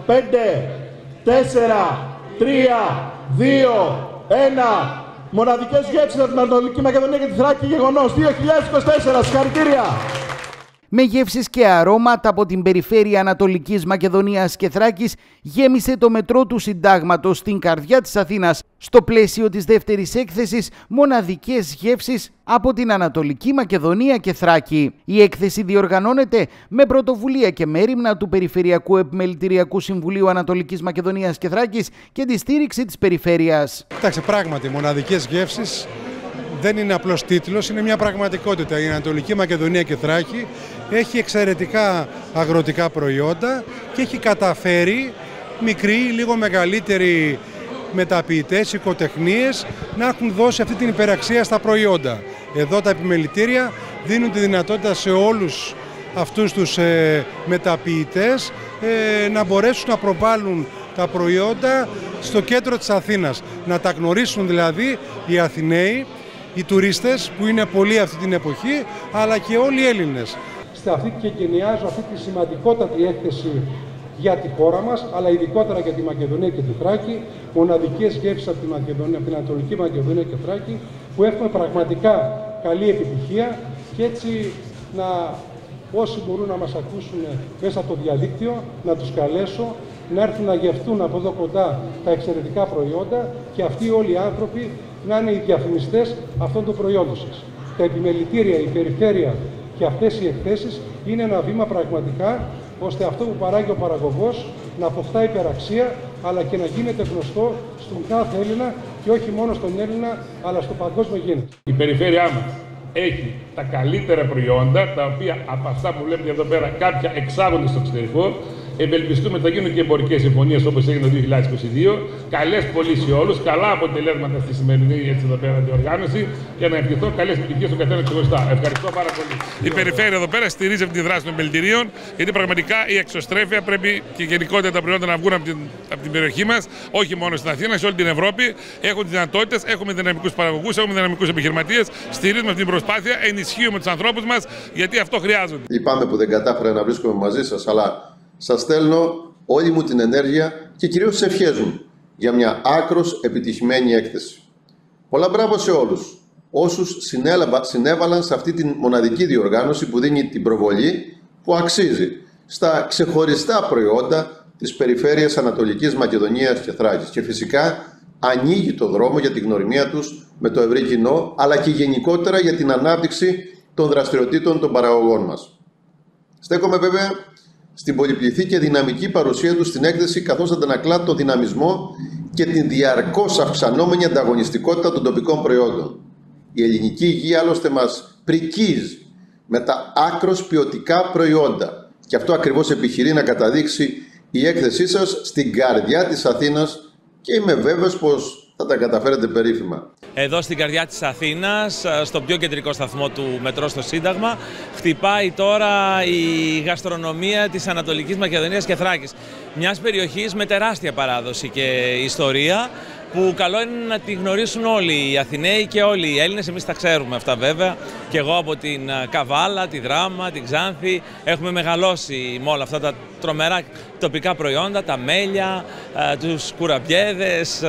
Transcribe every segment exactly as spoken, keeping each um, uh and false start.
πέντε, τέσσερα, τρία, δύο, ένα. Μοναδικές γεύσεις από την Ανατολική Μακεδονία και τη Θράκη, γεγονός δύο χιλιάδες είκοσι τέσσερα. Συγχαρητήρια! Με γεύσεις και αρώματα από την περιφέρεια Ανατολικής Μακεδονίας και Θράκης γέμισε το μετρό του Συντάγματος στην καρδιά της Αθήνας, στο πλαίσιο της δεύτερης έκθεσης «Μοναδικές γεύσεις από την Ανατολική Μακεδονία και Θράκη». Η έκθεση διοργανώνεται με πρωτοβουλία και μέριμνα του Περιφερειακού Επιμελητηριακού Συμβουλίου Ανατολικής Μακεδονίας και Θράκης και τη στήριξη της περιφέρειας. Κοιτάξτε, πράγματι, μοναδικές γεύσεις δεν είναι απλός τίτλος, είναι μια πραγματικότητα. Η Ανατολική Μακεδονία και Θράκη έχει εξαιρετικά αγροτικά προϊόντα και έχει καταφέρει μικροί, λίγο μεγαλύτεροι μεταποιητές, οικοτεχνίες να έχουν δώσει αυτή την υπεραξία στα προϊόντα. Εδώ τα επιμελητήρια δίνουν τη δυνατότητα σε όλους αυτούς τους ε, μεταποιητές ε, να μπορέσουν να προβάλλουν τα προϊόντα στο κέντρο της Αθήνας. Να τα γνωρίσουν δηλαδή οι Αθηναίοι, οι τουρίστες που είναι πολλοί αυτή την εποχή, αλλά και όλοι οι Έλληνες. Σε αυτή και γενιάζω αυτή τη σημαντικότατη έκθεση για τη χώρα μας, αλλά ειδικότερα για τη Μακεδονία και τη Θράκη, μοναδικές γεύσεις από τη Μακεδονία, από την Ανατολική Μακεδονία και Θράκη, που έχουμε πραγματικά καλή επιτυχία και έτσι να όσοι μπορούν να μας ακούσουν μέσα από το διαδίκτυο, να τους καλέσω να έρθουν να γευτούν από εδώ κοντά τα εξαιρετικά προϊόντα και αυτοί όλοι οι άνθρωποι να είναι οι διαφημιστές αυτών των προϊόντων σας. Τα επιμελητήρια, η περιφέρεια και αυτές οι εκθέσεις είναι ένα βήμα πραγματικά ώστε αυτό που παράγει ο παραγωγός να αποκτά υπεραξία αλλά και να γίνεται γνωστό στον κάθε Έλληνα και όχι μόνο στον Έλληνα αλλά στο παγκόσμιο γήινο. Η περιφέρειά μας έχει τα καλύτερα προϊόντα, τα οποία από αυτά που βλέπετε εδώ πέρα κάποια εξάγονται στο εξωτερικό. Ευελπιστούμε ότι θα γίνουν και εμπορικές συμφωνίες όπως έγινε το δύο χιλιάδες είκοσι δύο. Καλές πωλήσεις σε όλους, καλά αποτελέσματα στη σημερινή έτσι εδώ πέρα διοργάνωση και να ευχηθώ καλές επιτυχίες στον καθένα ξεχωριστά. Ευχαριστώ πάρα πολύ. Η περιφέρεια εδώ πέρα στηρίζει αυτή τη δράση των επιμελητηρίων, γιατί πραγματικά η εξωστρέφεια πρέπει και γενικότερα τα προϊόντα να βγουν από την, από την περιοχή μας, όχι μόνο στην Αθήνα, σε όλη την Ευρώπη. Έχουν τις δυνατότητες, έχουμε δυναμικούς παραγωγούς, έχουμε δυναμικούς επιχειρηματίες. Στηρίζουμε αυτή την προσπάθεια, ενισχύουμε τους ανθρώπους μας, γιατί αυτό χρειάζονται. Λυπάμαι που δεν κατάφερα να βρίσκομαι μαζί σας, αλλά σας στέλνω όλη μου την ενέργεια και κυρίως τις ευχές μου για μια άκρως επιτυχημένη έκθεση. Πολλά μπράβο σε όλους όσους συνέβαλαν σε αυτή τη μοναδική διοργάνωση που δίνει την προβολή που αξίζει στα ξεχωριστά προϊόντα της περιφέρειας Ανατολικής Μακεδονίας και Θράκης και φυσικά ανοίγει το δρόμο για την γνωριμία τους με το ευρύ κοινό αλλά και γενικότερα για την ανάπτυξη των δραστηριοτήτων των παραγωγών μας. Στέκομαι βέβαια στην πολυπληθή και δυναμική παρουσία του στην έκθεση, καθώς αντανακλά το δυναμισμό και την διαρκώς αυξανόμενη ανταγωνιστικότητα των τοπικών προϊόντων. Η ελληνική υγεία άλλωστε μας πρικίζει με τα άκρως ποιοτικά προϊόντα και αυτό ακριβώς επιχειρεί να καταδείξει η έκθεσή σας στην καρδιά της Αθήνας και είμαι βέβαιος πως θα τα καταφέρετε περίφημα. Εδώ στην καρδιά της Αθήνας, στο πιο κεντρικό σταθμό του μετρό στο Σύνταγμα, χτυπάει τώρα η γαστρονομία της Ανατολικής Μακεδονίας και Θράκης. Μιας περιοχής με τεράστια παράδοση και ιστορία, που καλό είναι να τη γνωρίσουν όλοι οι Αθηναίοι και όλοι οι Έλληνες. Εμείς τα ξέρουμε αυτά βέβαια. Και εγώ από την Καβάλα, τη Δράμα, την Ξάνθη έχουμε μεγαλώσει με όλα αυτά τα τρομερά τοπικά προϊόντα, τα μέλια, τους κουραμπιέδες,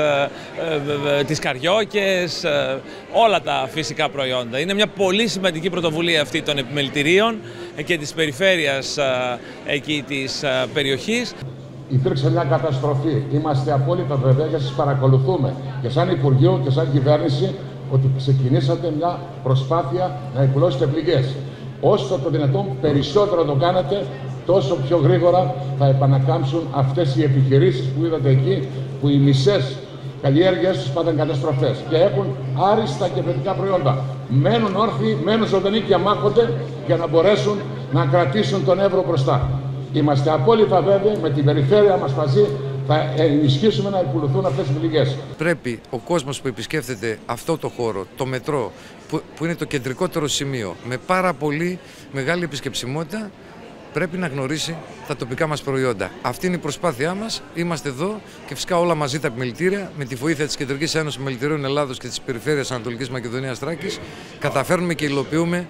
τις καριόκες, όλα τα φυσικά προϊόντα. Είναι μια πολύ σημαντική πρωτοβουλία αυτή των επιμελητηρίων και της περιφέρειας εκεί της περιοχής. Υπήρξε μια καταστροφή. Είμαστε απόλυτα βεβαίοι και σας παρακολουθούμε και σαν Υπουργείο και σαν κυβέρνηση ότι ξεκινήσατε μια προσπάθεια να εκπλώσετε πληγές. Όσο το δυνατόν περισσότερο το κάνετε, τόσο πιο γρήγορα θα επανακάμψουν αυτές οι επιχειρήσεις που είδατε εκεί, που οι μισές καλλιέργειες τους πάθαν καταστροφές και έχουν άριστα και θετικά προϊόντα. Μένουν όρθιοι, μένουν ζωντανοί και αμάχονται για να μπορέσουν να κρατήσουν τον Εύρο μπροστά. Είμαστε απόλυτα βέβαιοι με την περιφέρεια μας μαζί θα ενισχύσουμε να εκπληθούν αυτές οι πληγές. Πρέπει ο κόσμος που επισκέφτεται αυτό το χώρο, το μετρό, που, που είναι το κεντρικότερο σημείο, με πάρα πολύ μεγάλη επισκεψιμότητα, πρέπει να γνωρίσει τα τοπικά μας προϊόντα. Αυτή είναι η προσπάθειά μας. Είμαστε εδώ και φυσικά όλα μαζί τα επιμελητήρια, με τη βοήθεια της Κεντρικής Ένωσης Επιμελητηρίων Ελλάδος και της Περιφέρειας Ανατολικής Μακεδονίας Θράκης, καταφέρνουμε και υλοποιούμε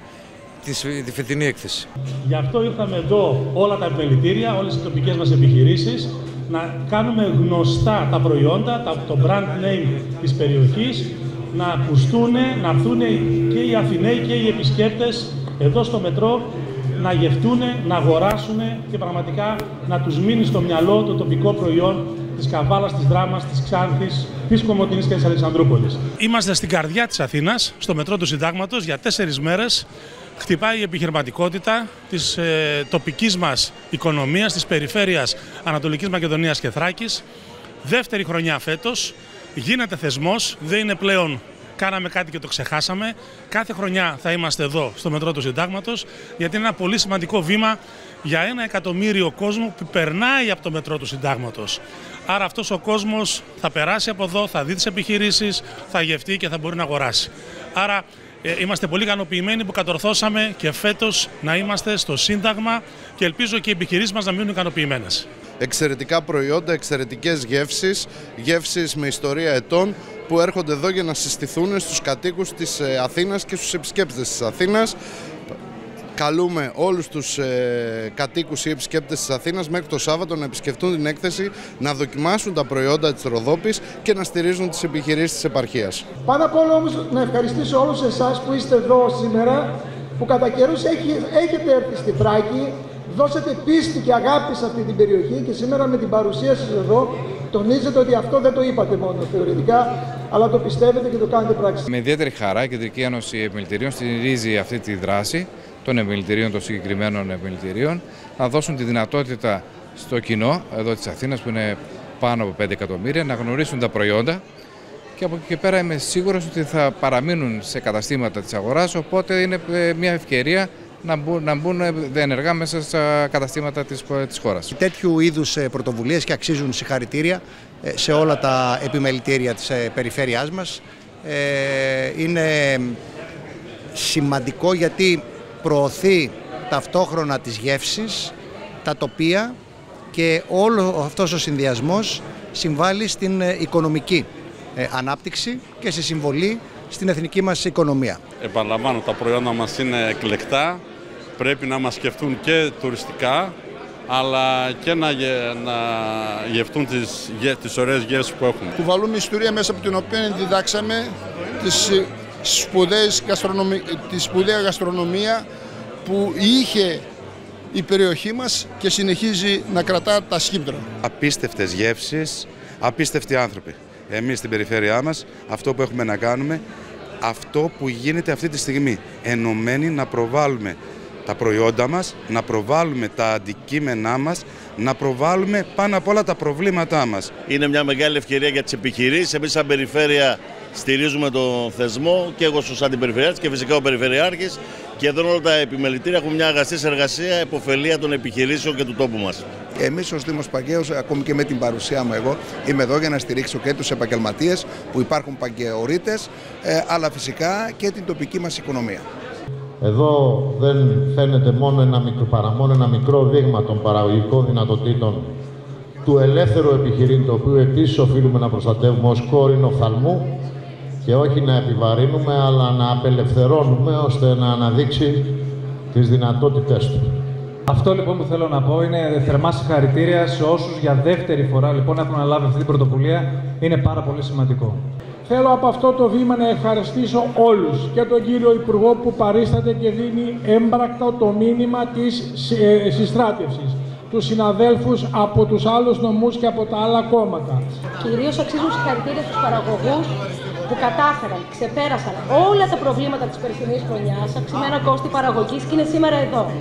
τη φετινή έκθεση. Γι' αυτό ήρθαμε εδώ όλα τα επιμελητήρια, όλες οι τοπικές μας επιχειρήσεις, να κάνουμε γνωστά τα προϊόντα, το brand name της περιοχής, να ακουστούν, να έρθουν και οι Αθηναίοι και οι επισκέπτες εδώ στο μετρό, να γευτούν, να αγοράσουν και πραγματικά να τους μείνει στο μυαλό το τοπικό προϊόν της Καβάλας, της Δράμας, της Ξάνθης, της Κομοτηνής και της Αλεξανδρούπολης. Είμαστε στην καρδιά της Αθήνας, στο μετρό του Συντάγματος, για τέσσερις μέρες. Χτυπάει η επιχειρηματικότητα της ε, τοπικής μας οικονομίας, της περιφέρειας Ανατολικής Μακεδονίας και Θράκης. Δεύτερη χρονιά φέτος, γίνεται θεσμός, δεν είναι πλέον κάναμε κάτι και το ξεχάσαμε. Κάθε χρονιά θα είμαστε εδώ στο μετρό του Συντάγματος, γιατί είναι ένα πολύ σημαντικό βήμα για ένα εκατομμύριο κόσμο που περνάει από το μετρό του Συντάγματος. Άρα αυτός ο κόσμος θα περάσει από εδώ, θα δει τις επιχειρήσεις, θα γευτεί και θα μπορεί να αγοράσει. Άρα ε, είμαστε πολύ ικανοποιημένοι που κατορθώσαμε και φέτος να είμαστε στο Σύνταγμα και ελπίζω και οι επιχειρήσεις μας να μείνουν ικανοποιημένες. Εξαιρετικά προϊόντα, εξαιρετικές γεύσεις, γεύσεις με ιστορία ετών που έρχονται εδώ για να συστηθούν στους κατοίκους της Αθήνας και στους επισκέπτες της Αθήνας. Καλούμε όλους τους ε, κατοίκους ή επισκέπτες της Αθήνας μέχρι το Σάββατο να επισκεφτούν την έκθεση, να δοκιμάσουν τα προϊόντα της Ροδόπης και να στηρίζουν τις επιχειρήσεις της επαρχίας. Πάνω απ' όλα όμως να ευχαριστήσω όλους εσάς που είστε εδώ σήμερα, που κατά καιρούς έχετε έρθει στη Θράκη, δώσατε πίστη και αγάπη σε αυτή την περιοχή και σήμερα με την παρουσία σας εδώ τονίζετε ότι αυτό δεν το είπατε μόνο θεωρητικά, αλλά το πιστεύετε και το κάνετε πράξη. Με ιδιαίτερη χαρά η Κεντρική Ένωση Επιμελητηρίων στηρίζει αυτή τη δράση των επιμελητηρίων, των συγκεκριμένων επιμελητηρίων, να δώσουν τη δυνατότητα στο κοινό εδώ της Αθήνας, που είναι πάνω από πέντε εκατομμύρια, να γνωρίσουν τα προϊόντα και από εκεί και πέρα είμαι σίγουρος ότι θα παραμείνουν σε καταστήματα της αγοράς, οπότε είναι μια ευκαιρία να μπουν, να μπουν ενεργά μέσα στα καταστήματα της, της χώρας. Τέτοιου είδους πρωτοβουλίες και αξίζουν συγχαρητήρια σε όλα τα επιμελητήρια της περιφέρειάς μας. Είναι σημαντικό γιατί προωθεί ταυτόχρονα τις γεύσεις, τα τοπία και όλο αυτός ο συνδυασμός συμβάλλει στην οικονομική ανάπτυξη και στη συμβολή στην εθνική μας οικονομία. Επαναλαμβάνω, τα προϊόντα μας είναι εκλεκτά, πρέπει να μας σκεφτούν και τουριστικά, αλλά και να, γε, να γευτούν τις, τις ωραίες γεύσεις που έχουμε. Κουβαλούμε ιστορία μέσα από την οποία διδάξαμε τις σπουδαίες γαστρονομι... τη σπουδαία γαστρονομία που είχε η περιοχή μας και συνεχίζει να κρατά τα σκύπτρα. Απίστευτες γεύσεις, απίστευτοι άνθρωποι. Εμείς στην περιφέρειά μας αυτό που έχουμε να κάνουμε, αυτό που γίνεται αυτή τη στιγμή, ενωμένοι να προβάλλουμε τα προϊόντα μας, να προβάλλουμε τα αντικείμενά μας, να προβάλλουμε πάνω απ' όλα τα προβλήματά μας. Είναι μια μεγάλη ευκαιρία για τις επιχειρήσεις. Εμείς σαν περιφέρεια στηρίζουμε το θεσμό και εγώ σαν αντιπεριφερειάρχης και φυσικά ο Περιφερειάρχης, και εδώ όλα τα επιμελητήρια έχουν μια αγαστή συνεργασία, επωφελία των επιχειρήσεων και του τόπου μας. Εμείς ως Δήμος Παγκαίος, ακόμη και με την παρουσία μου εγώ, είμαι εδώ για να στηρίξω και τους επαγγελματίες που υπάρχουν παγκαιορείτες, αλλά φυσικά και την τοπική μας οικονομία. Εδώ δεν φαίνεται μόνο ένα μικρό, παρά μόνο ένα μικρό δείγμα των παραγωγικών δυνατοτήτων του ελεύθερου επιχειρήν, το οποίο επίσης οφείλουμε να προστατεύουμε ως κόρηνο φθαλμού και όχι να επιβαρύνουμε, αλλά να απελευθερώνουμε ώστε να αναδείξει τις δυνατότητες του. Αυτό λοιπόν που θέλω να πω είναι θερμά συγχαρητήρια σε όσους για δεύτερη φορά λοιπόν έχουν αναλάβει αυτή την πρωτοβουλία. Είναι πάρα πολύ σημαντικό. Θέλω από αυτό το βήμα να ευχαριστήσω όλους και τον κύριο Υπουργό που παρίσταται και δίνει έμπρακτα το μήνυμα της συστράτευσης, τους συναδέλφους από τους άλλους νομούς και από τα άλλα κόμματα. Κυρίως αξίζουν συγχαρητήρια στους παραγωγούς που κατάφεραν, ξεπέρασαν όλα τα προβλήματα της περσινής χρονιάς, αυξημένα κόστη παραγωγής και είναι σήμερα εδώ.